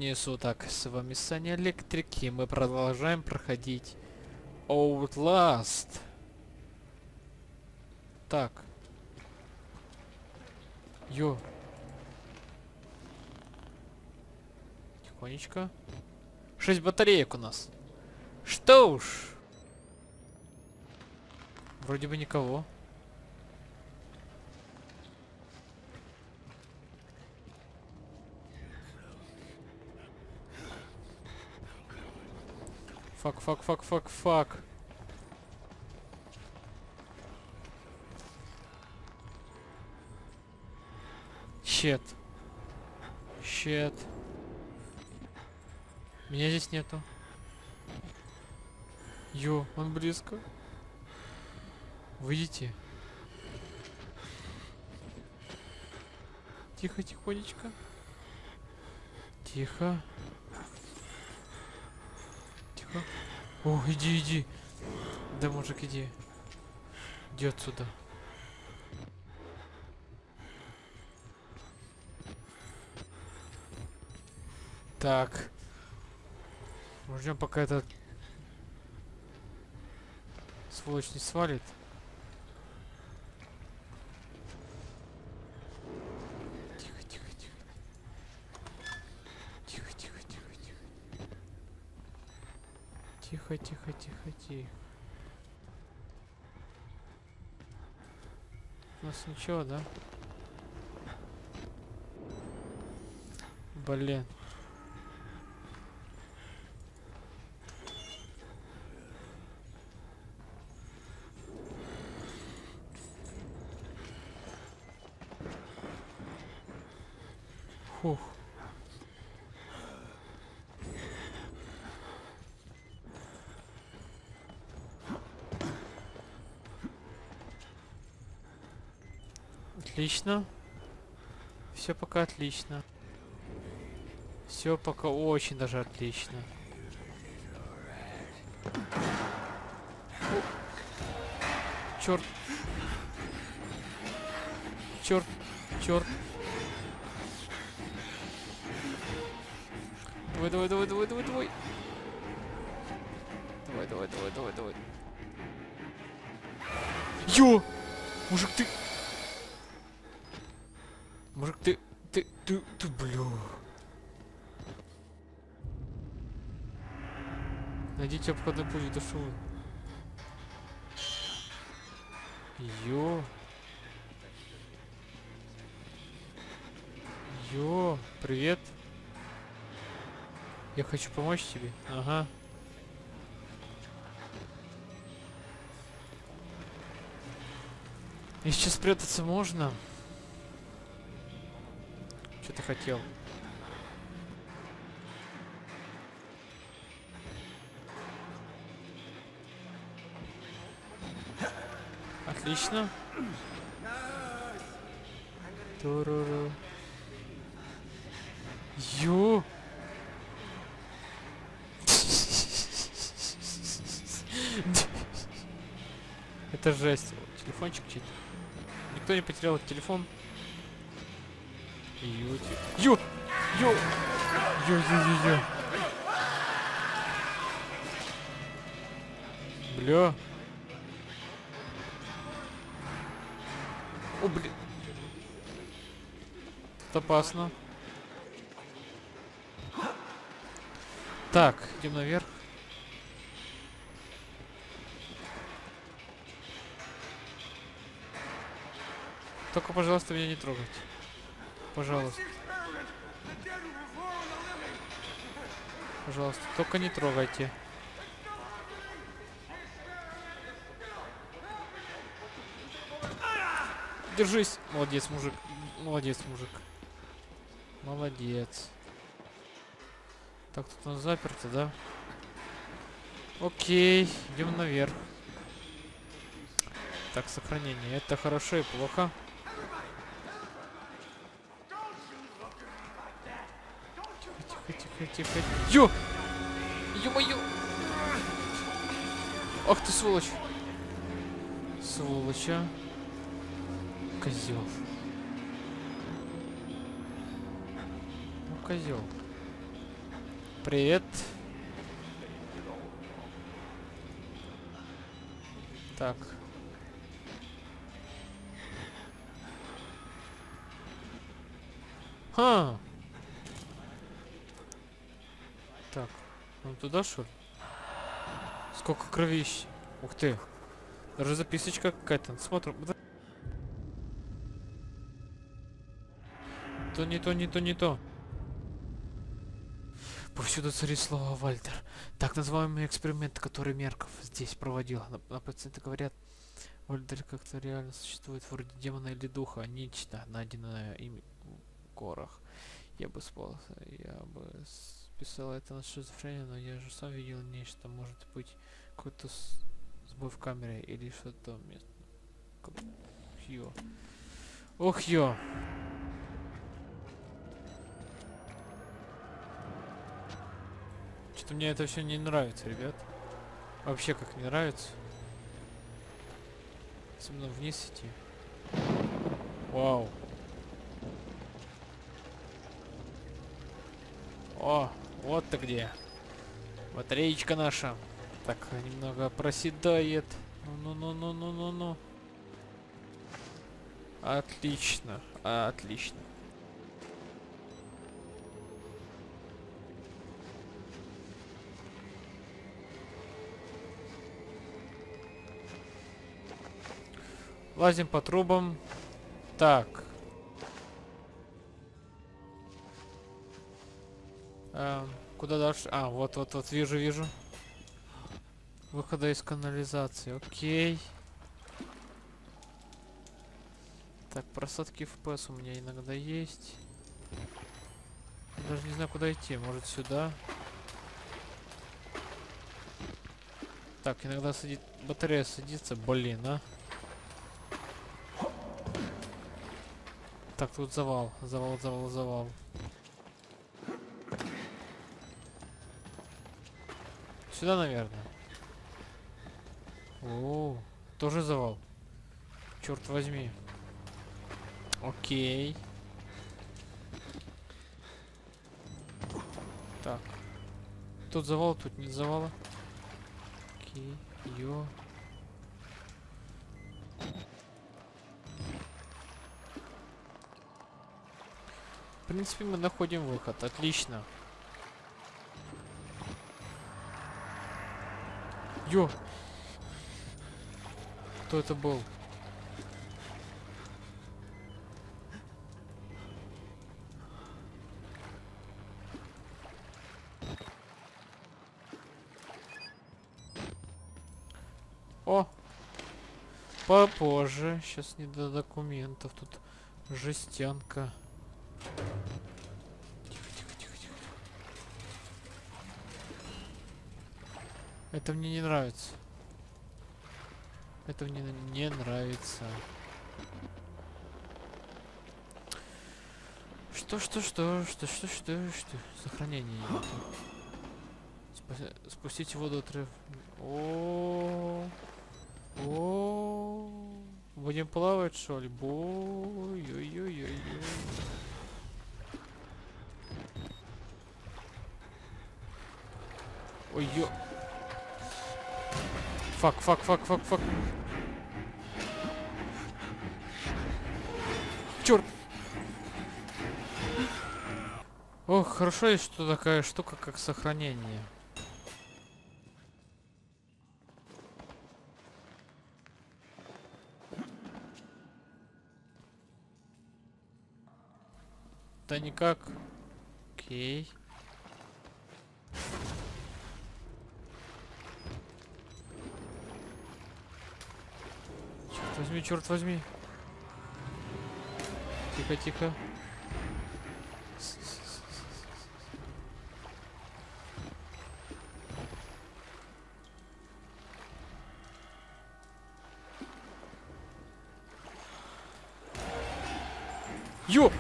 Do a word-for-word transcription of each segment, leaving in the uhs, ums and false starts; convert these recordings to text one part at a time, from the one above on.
времени суток, с вами Саня Электрик, и мы продолжаем проходить Outlast. Так. Ё. Тихонечко. Шесть батареек у нас. Что уж. Вроде бы никого. Фак, фак, фак, фак, фак. Щет. Щет. Меня здесь нету. Ё, он близко. Выйдите. Тихо, тихонечко. Тихо. Тихо. О, иди, иди. Да, мужик, иди. Иди отсюда. Так. Ждем, пока этот сволочь не свалит. Тихо, тихо, тихо. Тихо, тихо, тихо, тихо. Тихо, тихо, тихо, тихо. У нас ничего, да? Блин. Фух. Отлично. Все пока отлично. Все пока очень даже отлично. Черт. Черт. Черт. Давай, давай, давай, давай, давай, давай. Давай, давай, давай, давай, давай. Ё! Мужик, ты... Мужик, ты... Ты... Ты... Ты, бля... Найдите обходной путь, да шо вы? Ё... Ё... Привет. Я хочу помочь тебе. Ага. И сейчас спрятаться можно? Что ты хотел? Отлично. Туруру. Ё! Это жесть. Телефончик чит. Никто не потерял этот телефон. Ё! Ё! Ё! Ё-ё-ё-ё! Бля! О, блин! Это опасно. Так, идем наверх. Только, пожалуйста, меня не трогайте. Пожалуйста. Пожалуйста, только не трогайте. Держись. Молодец, мужик. Молодец, мужик. Молодец. Так, тут у нас заперто, да? Окей, идем наверх. Так, сохранение. Это хорошо и плохо. Тихо, тихо, тихо, тихо. Ё! Ё-моё! Ах ты сволочь! Сволочь, а? Козел. Ну, козел. Привет. Так. Ха. Так. Он туда что ли? Сколько кровищ. Ух ты. Даже записочка какая-то. Смотрим. То не то, не то, не то. Повсюду царит слово Вальтер. Так называемый эксперимент, который Мерков здесь проводил. На, на пациенты говорят, Вальтер как-то реально существует вроде демона или духа, нечто, найденное им в горах. Я бы спал, я бы списал это на шизофрению, но я же сам видел нечто, может быть, какой-то сбой в камере или что-то место. Ох ё. Ох ё. Что-то мне это все не нравится, ребят. Вообще как не нравится. Особенно вниз идти. Вау. О, вот ты где. Батареечка наша. Так, немного проседает. Ну-ну-ну-ну-ну-ну-ну. Отлично, отлично. Лазим по трубам. Так. Эм, куда дальше? А, вот, вот, вот, вижу, вижу. Выхода из канализации. Окей. Так, просадки эф пи эс у меня иногда есть. Даже не знаю, куда идти. Может, сюда? Так, иногда садит... батарея садится. Блин, а. Так, тут завал. Завал, завал, завал. Сюда, наверное. О, тоже завал. Черт возьми. Окей. Так. Тут завал, тут нет завала. Окей. Ё. В принципе, мы находим выход. Отлично. Ё. Кто это был? О! Попозже. Сейчас не до документов. Тут жестянка. Тихо, тихо, тихо, тихо. Это мне не нравится. Это мне не нравится. Что, что, что, что, что, что, что? Сохранение. Спа- спустите воду отрыв. О, о, будем плавать, что ли? Бой, ой, ой, ой, ой. Ой, ё. Фак, фак, фак, фак, фак. Черт! Ох, хорошо есть, что такая штука, как сохранение. Да никак. Окей. Черт возьми, черт возьми. Тихо, тихо. Ё!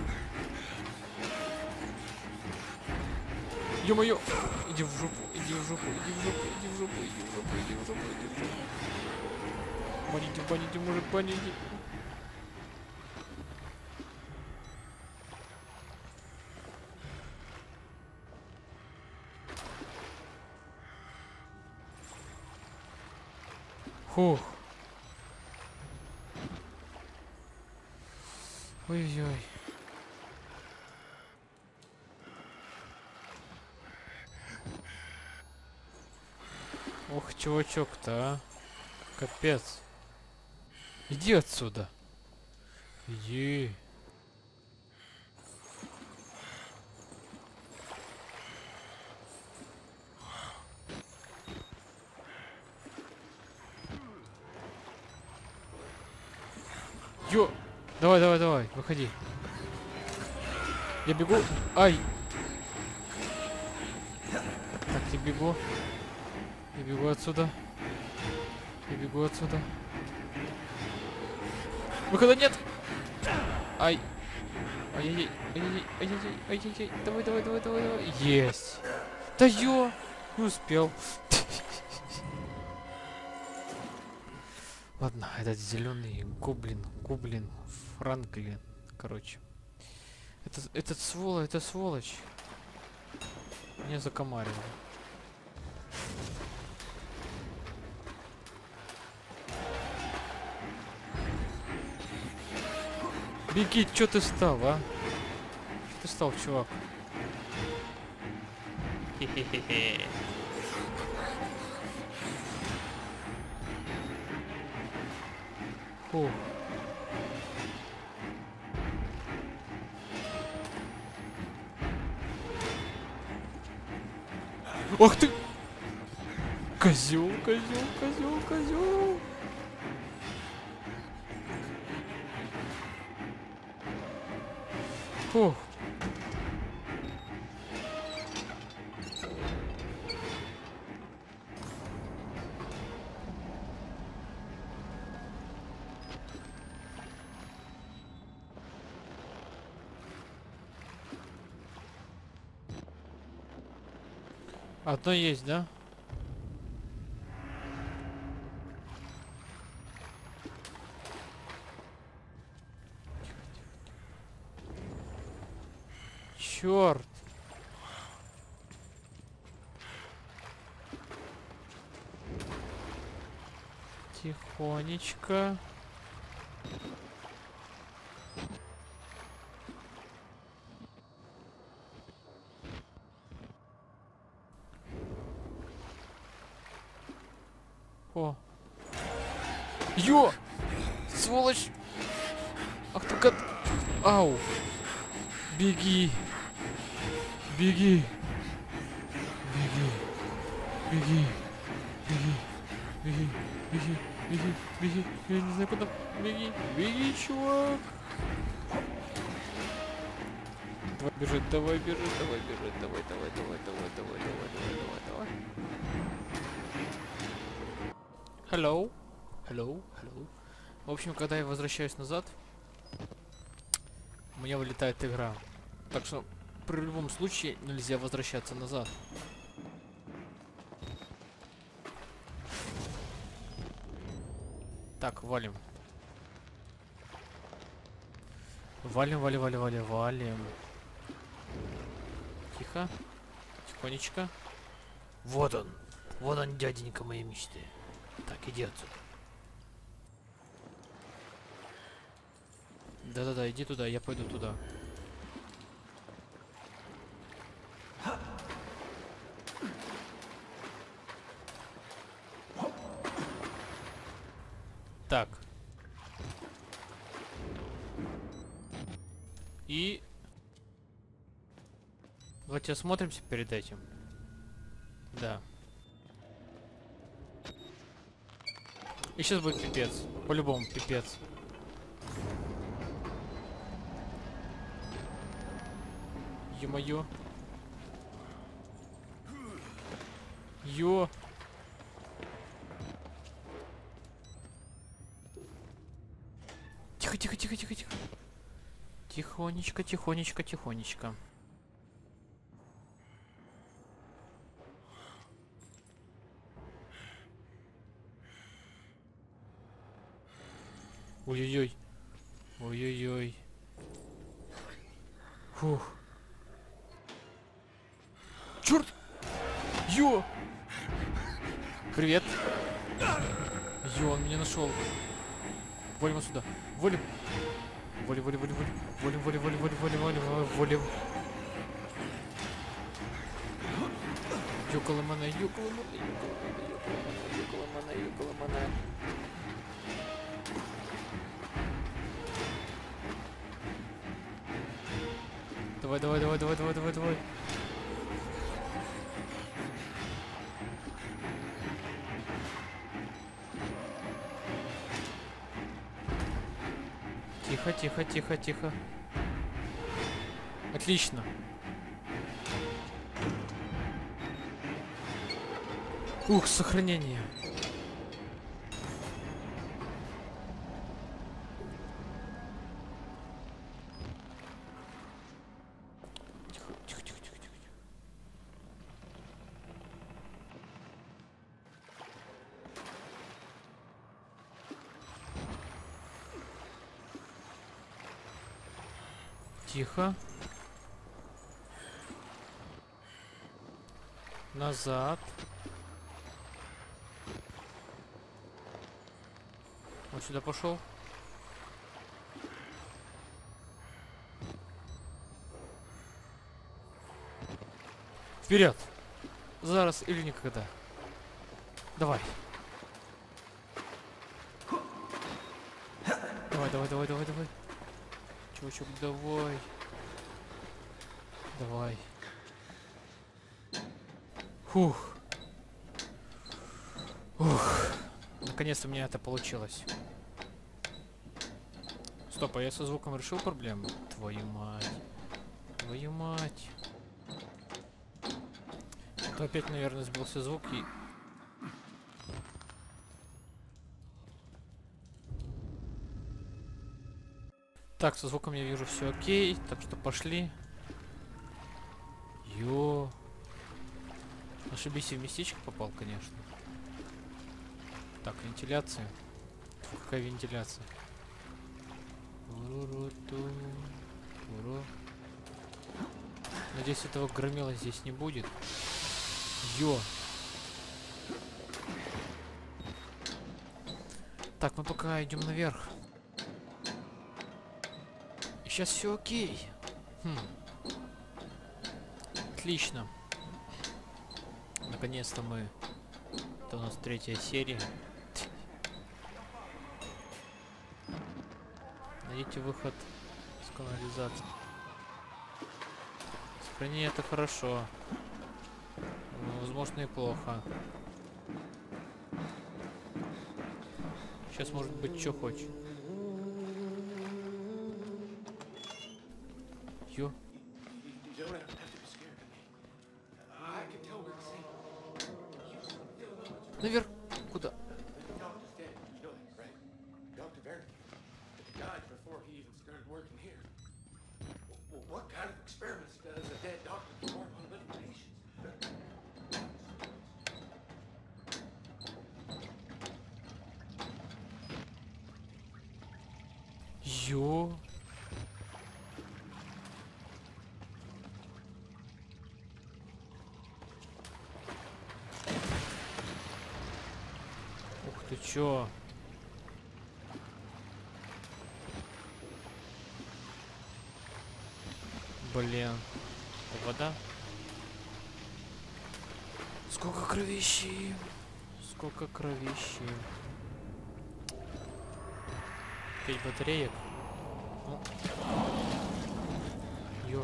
Ё-моё! Иди в жопу, иди в жопу, иди в жопу, иди в жопу, иди в жопу, иди в жопу, иди в жопу. Баните, баните, мужик, баните. Фух. Ой-ой. Ох, чувачок-то, а. Капец. Иди отсюда. Иди. Ё! Давай, давай, давай, выходи. Я бегу. Ай! Так, я бегу. Я бегу отсюда. Я бегу отсюда. Выхода нет! Ай! Ай-яй-яй, ай-яй-яй, ай-яй-яй, ай-яй-яй. Давай, давай, давай, давай, давай. Есть! Да ё! Не успел. Ладно, этот зеленый гоблин, гоблин, Франклин, короче. Этот, этот сволочь, это сволочь. Меня закомарил. Беги, чё ты стал, а? Чё ты стал, чувак? Хе-хе-хе-хе. Фух. Ах ты! Козел, козел, козел, козел! Фух. Одно есть, да? Черт! Тихонечко. О. Ё! Сволочь! Ах ты гад! Ау! Беги! Беги! Беги! Беги! Беги! Беги! Беги! Беги! Беги! Я не знаю куда. Беги! Беги, чувак! Давай бежит, давай бежит, давай бежит, давай, давай, давай, давай, давай, давай, давай, давай, давай. Hello. Hello. Hello. В общем, когда я возвращаюсь назад, у меня вылетает игра. Так что при любом случае нельзя возвращаться назад. Так, валим. Валим, валим, валим, валим, валим. Тихо. Тихонечко. Вот он. Вот он, дяденька моей мечты. Так, иди отсюда. Да-да-да, иди туда, я пойду туда. Так. И... Давайте осмотримся перед этим. Да. И сейчас будет пипец. По-любому пипец. Ё-моё. Ё. Тихо, тихо, тихо, тихо, тихо. Тихонечко, тихонечко, тихонечко. Ой-ой-ой. Ой-ой-ой. Фух. Черт! Ё! Привет. Ё, он меня нашел. Валим отсюда. Валим. Валим, валим, валим, валим. Валим, валим, валим, валим, валим, валим, валим. Юкаламана, юкаламана, юкаламана, юкаламана. Давай, давай, давай, давай, давай, давай, давай. Тихо, тихо, тихо, тихо. Отлично. Ух, сохранение. Тихо, тихо, тихо, тихо, тихо. Тихо. Назад. Он сюда пошел. Вперед! Зараз или никогда. Давай. Давай, давай, давай, давай, давай. Чувачок, давай. Давай. Фух. Ух. Наконец-то у меня это получилось. Стоп, а я со звуком решил проблему? Твою мать. Твою мать. То опять, наверное, сбился звук и... Так, со звуком я вижу все окей, так что пошли. Ё. Ошибись, и в местечко попал, конечно. Так, вентиляция. Фу, какая вентиляция? Надеюсь, этого громила здесь не будет. Ё. Так, мы пока идем наверх. Сейчас все окей. Хм. Отлично. Наконец-то мы... Это у нас третья серия. Найдите выход с канализации. Сохранение это хорошо. Но, возможно, и плохо. Сейчас может быть что хочешь. Ё. Наверх. Куда? Ё. Ух ты чё? Блин. Вода? Сколько кровищи! Сколько кровищи! Пять батареек. Ну. Ё.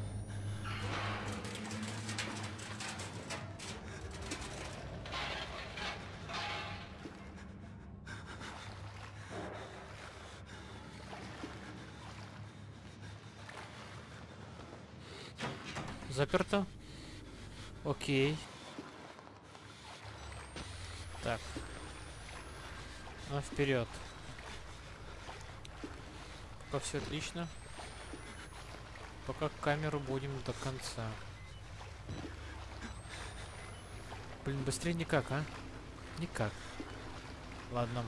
Заперто. Окей. Так. Ну, вперед. Пока все отлично. Пока камеру будем до конца. Блин, быстрее никак, а? Никак. Ладно.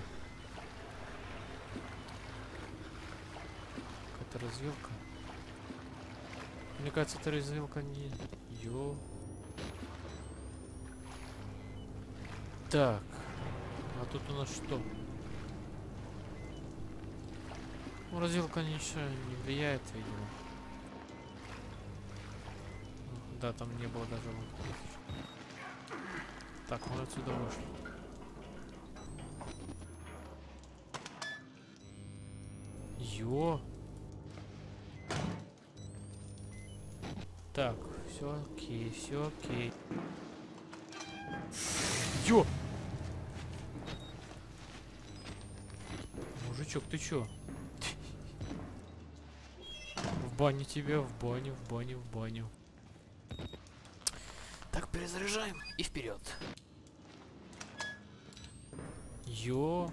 Какая-то развилка. Мне кажется, эта развилка не... Ё. Так. Тут у нас что? Морозилка ничего не влияет, видимо. Да, там не было даже вот. Так, мы отсюда вышли. Ё. Так, все окей, все окей. Ё! Мужичок, ты чё? В баню тебя, в баню, в баню, в баню. Так, перезаряжаем и вперед. Ё.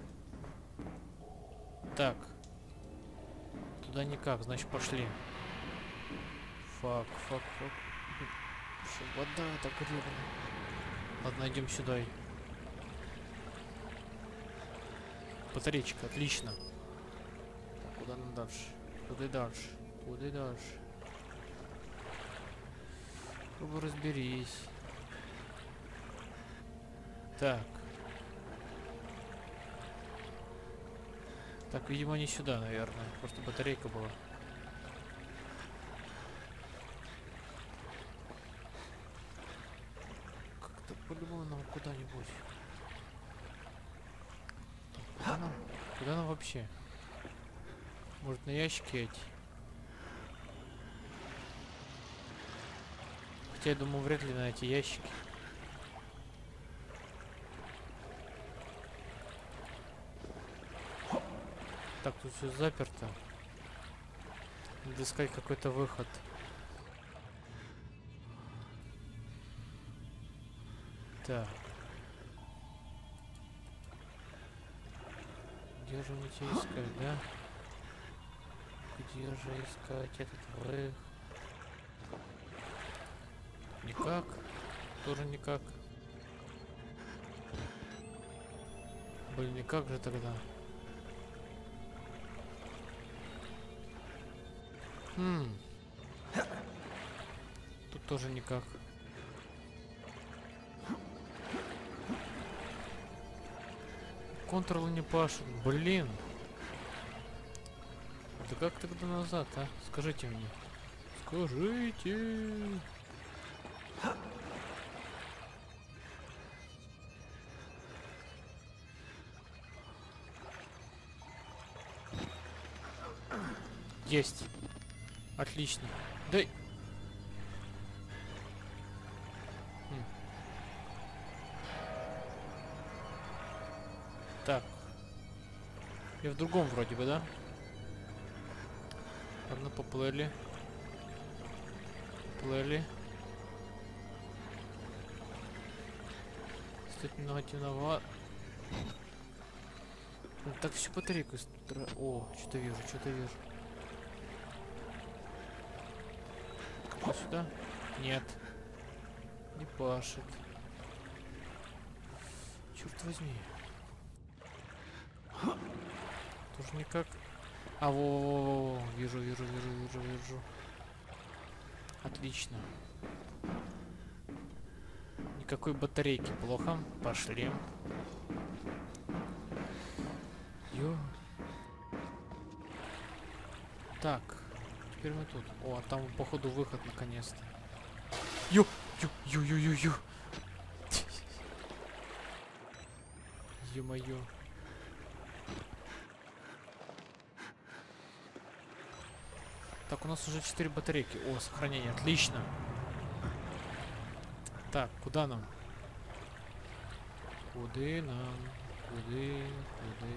Так. Туда никак, значит пошли. Фак, фак, фак. Что, вода так гребаная. Ладно, идем сюда. Батарейка, отлично. Так, куда нам дальше? Куда дальше? Куда дальше? Попробуй разберись. Так. Так, видимо, не сюда, наверное. Просто батарейка была. Как-то по-любому нам куда-нибудь. Куда нам? Куда нам вообще? Может, на ящики эти? Хотя я думаю, вряд ли на эти ящики. Так, тут все заперто. Надо искать какой-то выход. Так. Где же мне тебя искать, да? Где же искать этот выход? Никак. Тоже никак. Блин, никак же тогда. Хм. Тут тоже никак. Контролы не пашут. Блин. Да как тогда назад, а? Скажите мне. Скажите. Есть. Отлично. Дай. Хм. Так. Я в другом вроде бы, да? Ладно, поплыли. Поплыли. Стоит немного темновато. Так всю батарейку. О, что-то вижу, что-то вижу. Как сюда? Нет. Не пашет. Черт возьми. Тоже никак. А, во, вижу, вижу, вижу, вижу, вижу. Отлично. Никакой батарейки, плохо. Пошли. Ё. Так, теперь мы тут. О, а там походу выход наконец-то. Ё, ё, ё, ё, ё, ё. Ё-моё. Так, у нас уже четыре батарейки. О, сохранение, отлично. Так, куда нам? Куды нам? Куды? Куды?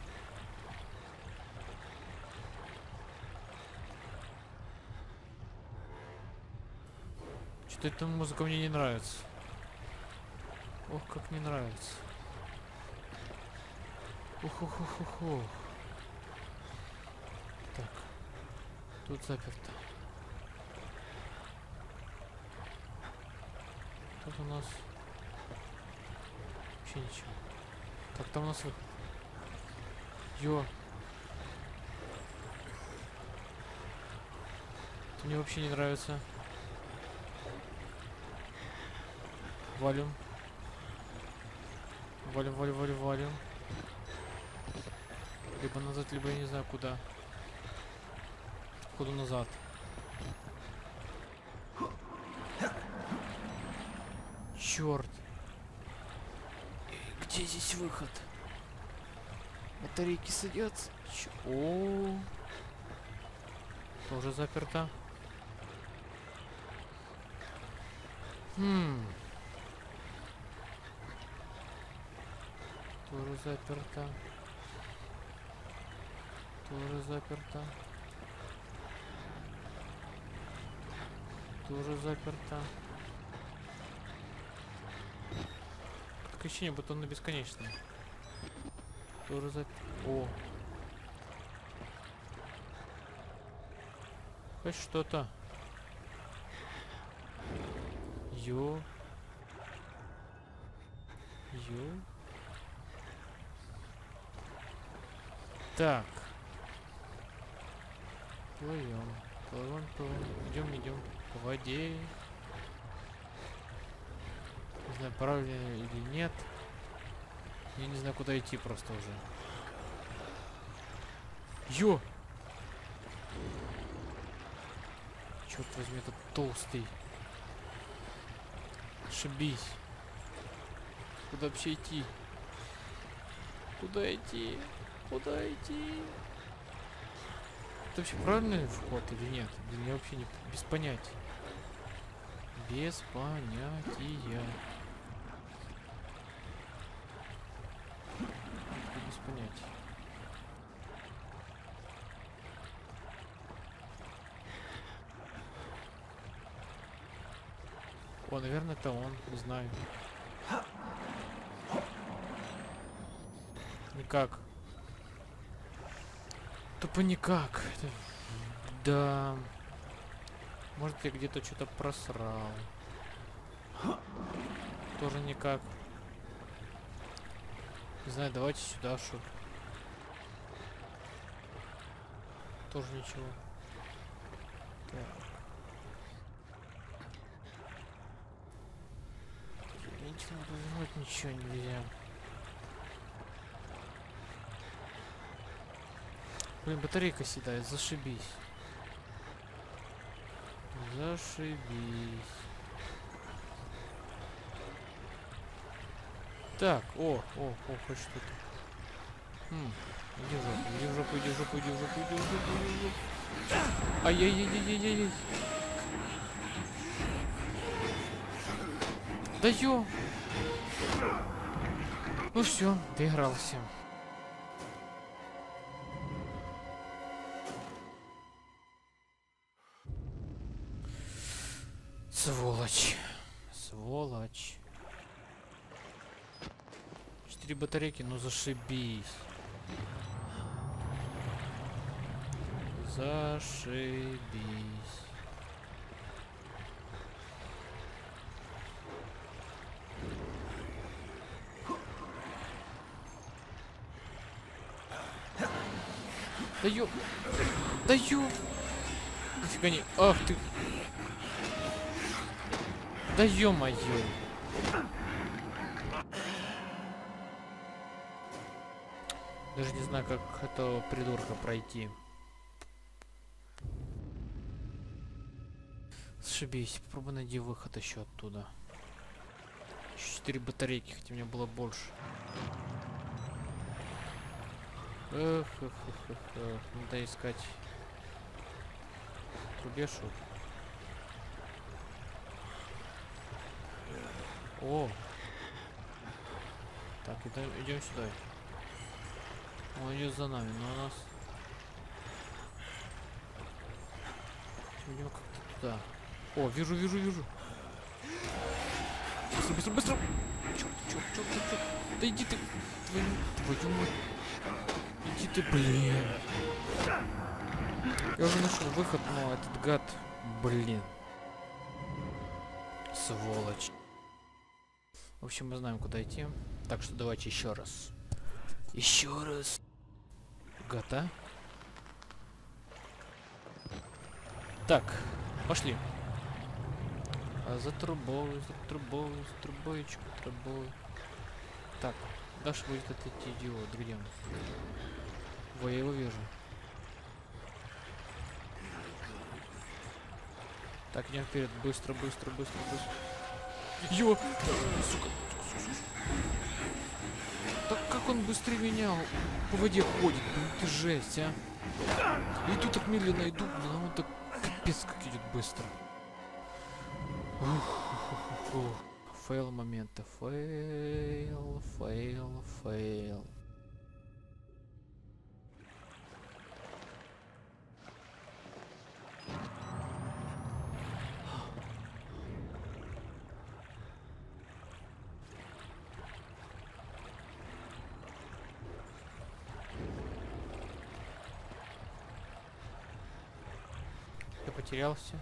Что-то эта музыка мне не нравится. Ох, как не нравится. Ух-ух-ух-ух. Так. Тут заперто. Тут у нас вообще ничего. Так, там у нас выход. Ё. Это мне вообще не нравится. Валим. Валим, валим, валим, валим. Либо назад, либо я не знаю куда. Куда назад? Черт. Где здесь выход? Батарейки садятся. Ч О, тоже заперто. Хм. Тоже заперто. Тоже заперто. Тоже заперто. Такое ощущение, будто он на бесконечном. Тоже заперто. О. Хоть что-то. Ё. Ё. Так. Плывем. Плывем, плывем. Идем, идем. По воде. Не знаю, правильно или нет. Я не знаю, куда идти просто уже. Ё! Черт возьми, этот толстый. Ошибись. Куда вообще идти? Куда идти? Куда идти? Это вообще правильный вход или нет? Для меня вообще не, без понятия. Без понятия. Без понятия. О, наверное, это он, не знаю. Никак. Тупо никак. Да. Может, я где-то что-то просрал. Тоже никак. Не знаю, давайте сюда, что. Тоже ничего. Так. Ничего, повернуть ничего нельзя. Блин, батарейка седает, зашибись. Зашибись. Так, о, о, о, хоть что-то. Хм, иди в жопу, иди в жопу, иди в жопу, иди в жопу, иди в жопу, иди в жопу. Ай-яй-яй-яй-яй-яй. Да ё! Ну все, доигрался. Сволочь. Сволочь. Четыре батарейки, ну зашибись. Зашибись. Да ё... Да ё... Нифига не... Ах ты... Да ё-моё. Даже не знаю, как этого придурка пройти. Сшибись, попробуй найди выход еще оттуда. Еще четыре батарейки, хотя у меня было больше. Эх, эх, эх, эх, эх. Надо искать трубешу. О! Так, идем, идем сюда. Он идет за нами, но у нас... Идем как-то туда. О, вижу, вижу, вижу. Быстро, быстро, быстро! Черт, черт, черт, черт, черт. Да иди ты! Твою, твою мать! Иди ты, блин! Я уже нашел выход, но этот гад, блин. Сволочь. В общем, мы знаем, куда идти. Так что давайте еще раз. Еще раз. Гата. Так, пошли. А за трубой, за трубой, за трубоечку, трубой. Так, дальше будет этот идиот. Где он? Во, я его вижу. Так, идем вперед. Быстро, быстро, быстро, быстро. Ё! Сука. Так как он быстрее меня по воде ходит? Блин, ты жесть, а. Иду так медленно, иду, но он так капец как идет быстро. Ух, фейл момента. Фейл, фейл, фейл. Я потерялся.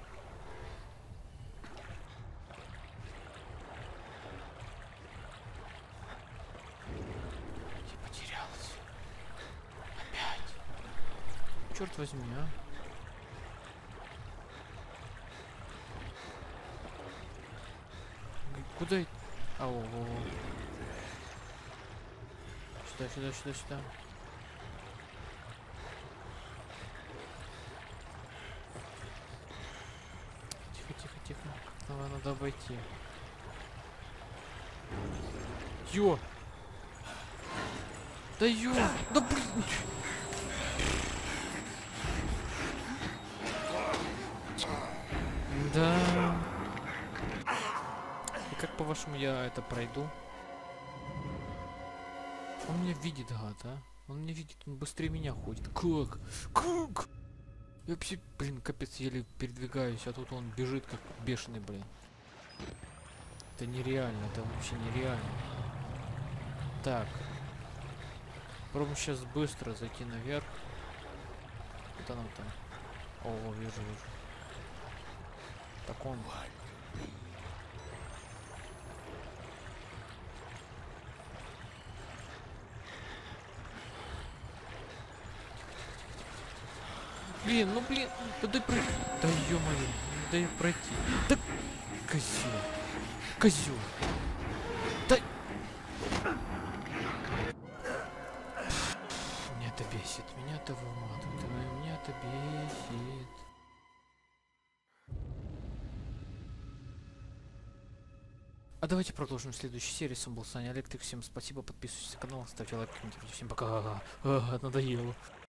Я потерялся. Опять. Черт возьми, а. Куда? Ау. Сюда, сюда, сюда, сюда. Тихо, тихо, тихо. Давай, надо обойти. Ё! Да ё! Да блин! Да. И как по-вашему я это пройду? Он меня видит, гад, а? Он меня видит, он быстрее меня ходит. Как? Как? Я вообще, блин, капец, еле передвигаюсь, а тут он бежит как бешеный, блин. Это нереально, это вообще нереально. Так. Пробуем сейчас быстро зайти наверх. Куда нам там? О, вижу, вижу. Так он. Блин, ну блин, да дай пройти. Да ё-моё, дай пройти. Да козёл. Козёл. Да. Меня это бесит, меня это выматывает, меня это бесит. А давайте продолжим в следующей серии. С вами был Саня Электрик. Всем спасибо, подписывайтесь на канал, ставьте лайк, комментируйте. Всем пока. А, надоело.